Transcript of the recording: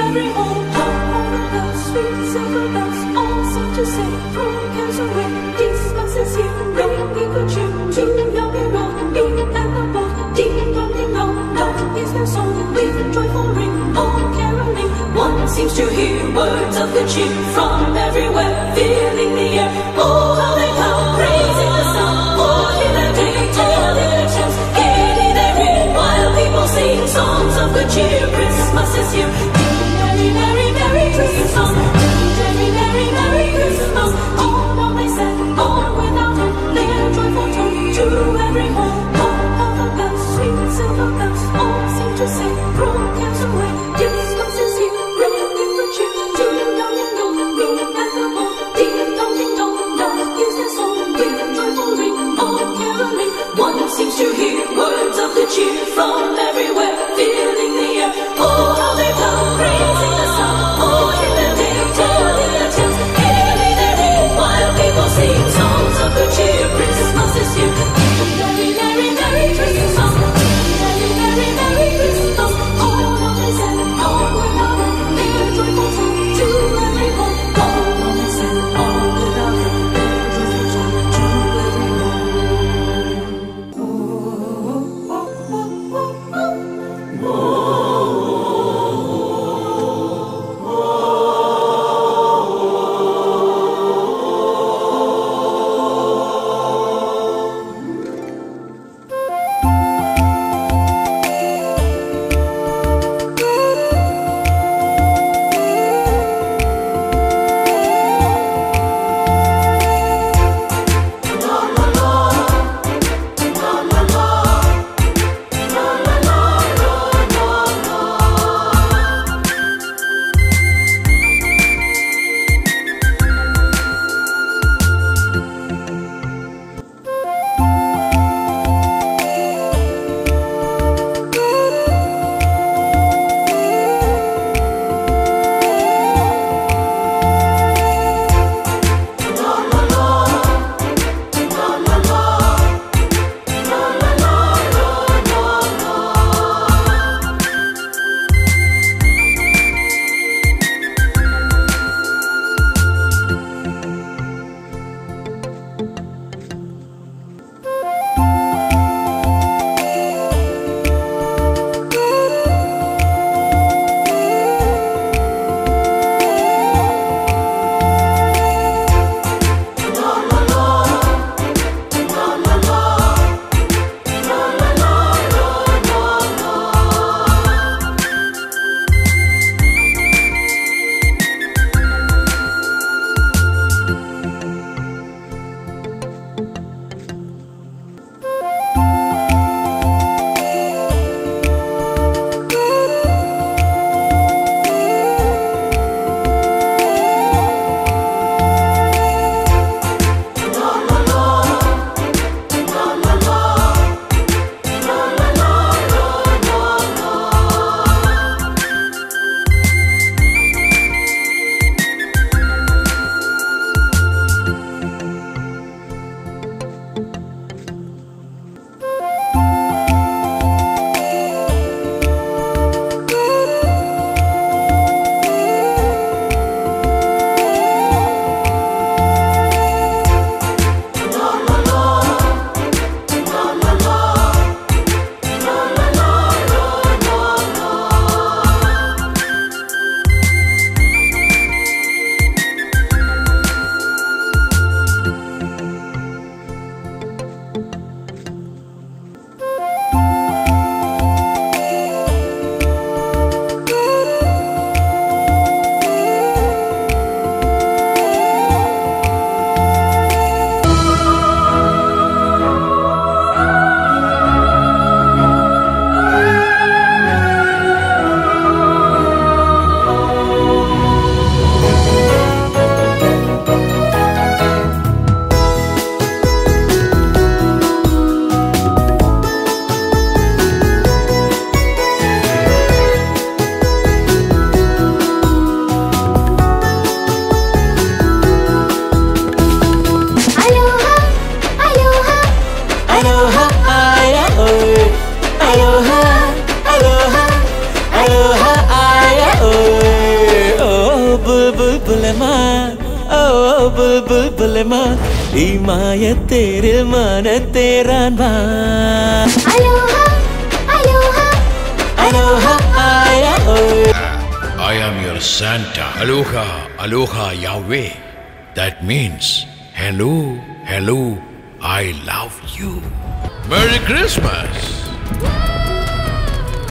every home. All the bells, sweet silver bells, all seem to say, throw cares away. Christmas is here, bringing good cheer to young and old, young and the bold. Ding dong ding dong, dong is their song with joyful ring, all caroling. One seems to hear words of good cheer from everywhere, filling the air. Oh, how they come, praising the sun, for in their day, tell their tales, gaiety they ring, while people sing songs of good cheer. Christmas is here. Merry, merry, merry Christmas. Merry, merry, merry Christmas. All while they sang, all without end, their joyful tone to every home. All the bells, sweet silver bells, all seem to say, throw cares away. Christmas is here, bringing good cheer to young and old, young and the bold. Ding dong. Pulema, Imaya Tere Manateran Ba. Aloha, aloha, Aloha, I am your Santa. Aloha, aloha, Yahweh. That means, hello, hello, I love you. Merry Christmas.